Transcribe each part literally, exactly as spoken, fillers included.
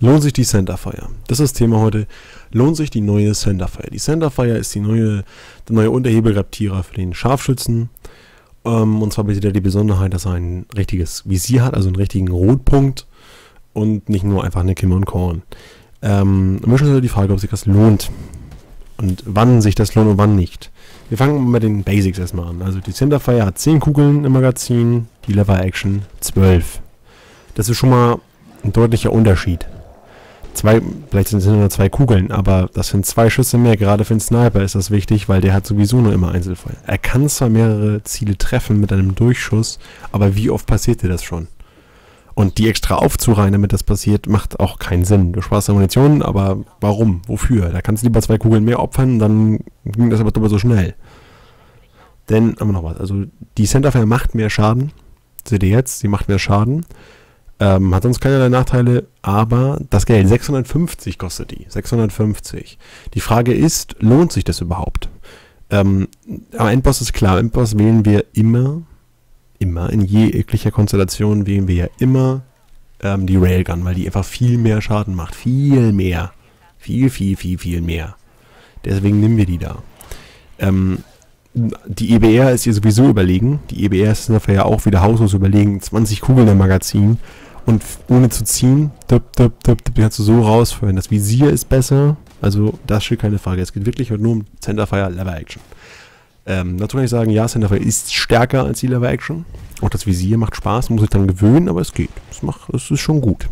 Lohnt sich die Centerfire? Das ist das Thema heute. Lohnt sich die neue Centerfire? Die Centerfire ist die neue, der neue Unterhebelraptierer für den Scharfschützen. Ähm, und zwar bietet er die Besonderheit, dass er ein richtiges Visier hat, also einen richtigen Rotpunkt und nicht nur einfach eine Kimme und Korn. Ähm, und mir ist also die Frage, ob sich das lohnt und wann sich das lohnt und wann nicht. Wir fangen mit den Basics erstmal an. Also die Centerfire hat zehn Kugeln im Magazin, die Lever Action zwölf. Das ist schon mal ein deutlicher Unterschied. Zwei, vielleicht sind es nur zwei Kugeln, aber das sind zwei Schüsse mehr. Gerade für einen Sniper ist das wichtig, weil der hat sowieso nur immer Einzelfeuer. Er kann zwar mehrere Ziele treffen mit einem Durchschuss, aber wie oft passiert dir das schon? Und die extra aufzureihen, damit das passiert, macht auch keinen Sinn. Du sparst ja Munition, aber warum? Wofür? Da kannst du lieber zwei Kugeln mehr opfern, dann ging das aber doppelt so schnell. Denn, haben wir noch was, also die Centerfire macht mehr Schaden. Seht ihr jetzt, sie macht mehr Schaden. Ähm, hat sonst keinerlei Nachteile, aber das Geld, sechshundertfünfzig kostet die, sechshundertfünfzig. Die Frage ist, lohnt sich das überhaupt? Ähm, am Endboss ist klar, am Endboss wählen wir immer, immer, in jeglicher Konstellation wählen wir ja immer ähm, die Railgun, weil die einfach viel mehr Schaden macht, viel mehr, viel, viel, viel, viel mehr. Deswegen nehmen wir die da. Ähm, die E B R ist ihr sowieso überlegen, die E B R ist dafür ja auch wieder hauslos überlegen, zwanzig Kugeln im Magazin. Und ohne zu ziehen, dip, dip, dip, dip, kannst du so rausfeuern. Das Visier ist besser, also das steht keine Frage. Es geht wirklich nur um Centerfire Lever Action. Ähm, dazu kann ich sagen, ja, Centerfire ist stärker als die Lever Action. Auch das Visier macht Spaß, man muss sich dann gewöhnen, aber es geht. Es, macht, es ist schon gut.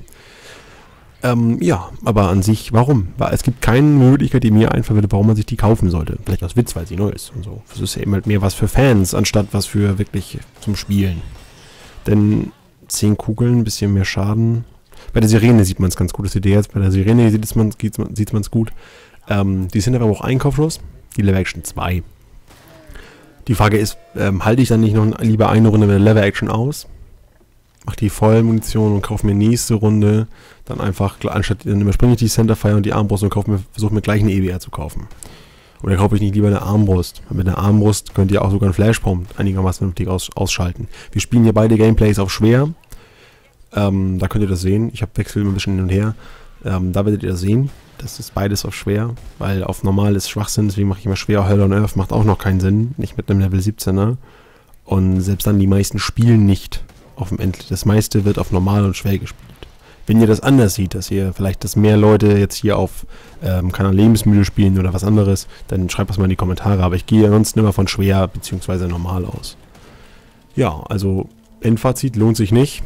Ähm, ja, aber an sich, warum? Weil es gibt keine Möglichkeit, die mir einfallen würde, warum man sich die kaufen sollte. Vielleicht aus Witz, weil sie neu ist und so. Das ist ja eben halt mehr was für Fans, anstatt was für wirklich zum Spielen. Denn zehn Kugeln, ein bisschen mehr Schaden. Bei der Sirene sieht man es ganz gut. Das seht ihr jetzt. Bei der Sirene sieht man es gut. Ähm, die sind aber auch Einkaufschuss. Die Lever Action zwei. Die Frage ist, ähm, halte ich dann nicht noch lieber eine Runde mit der Lever Action aus? Mach die Vollmunition und kaufe mir nächste Runde. Dann einfach, anstatt dann überspringe ich die Centerfire und die Armbrust und kaufe mir, versuche mir gleich eine E B R zu kaufen. Oder kaufe ich nicht lieber eine Armbrust? Mit einer Armbrust könnt ihr auch sogar einen Flashpump einigermaßen vernünftig aus, ausschalten. Wir spielen hier beide Gameplays auf schwer. Ähm, da könnt ihr das sehen. Ich habe wechsel ein bisschen hin und her. Ähm, da werdet ihr das sehen. Das ist beides auf schwer, weil auf normal ist Schwachsinn. Deswegen mache ich immer schwer. Hell on Earth macht auch noch keinen Sinn. Nicht mit einem Level siebzehner. Und selbst dann die meisten spielen nicht auf dem End. Das meiste wird auf normal und schwer gespielt. Wenn ihr das anders seht, dass ihr vielleicht, dass mehr Leute jetzt hier auf ähm, Kanal Lebensmüde spielen oder was anderes, dann schreibt das mal in die Kommentare. Aber ich gehe ansonsten immer von schwer bzw. normal aus. Ja, also Endfazit lohnt sich nicht.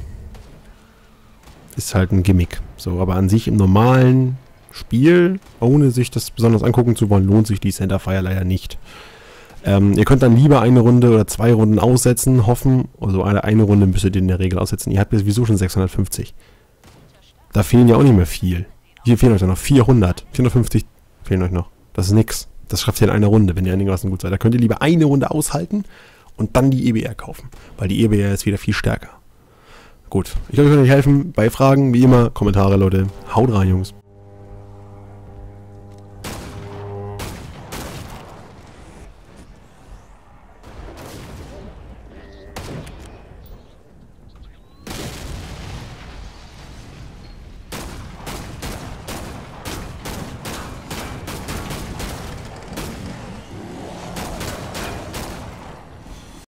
Ist halt ein Gimmick. So, aber an sich im normalen Spiel, ohne sich das besonders angucken zu wollen, lohnt sich die Centerfire leider nicht. Ähm, ihr könnt dann lieber eine Runde oder zwei Runden aussetzen, hoffen. Also eine, eine Runde müsstet ihr in der Regel aussetzen. Ihr habt ja sowieso schon sechshundertfünfzig. Da fehlen ja auch nicht mehr viel. Hier fehlen euch dann noch vierhundert. vierhundertfünfzig fehlen euch noch. Das ist nix. Das schafft ihr in einer Runde, wenn ihr einigermaßen gut seid. Da könnt ihr lieber eine Runde aushalten und dann die E B R kaufen. Weil die E B R ist wieder viel stärker. Gut. Ich hoffe, ich kann euch helfen. Bei Fragen, wie immer, Kommentare, Leute. Haut rein, Jungs.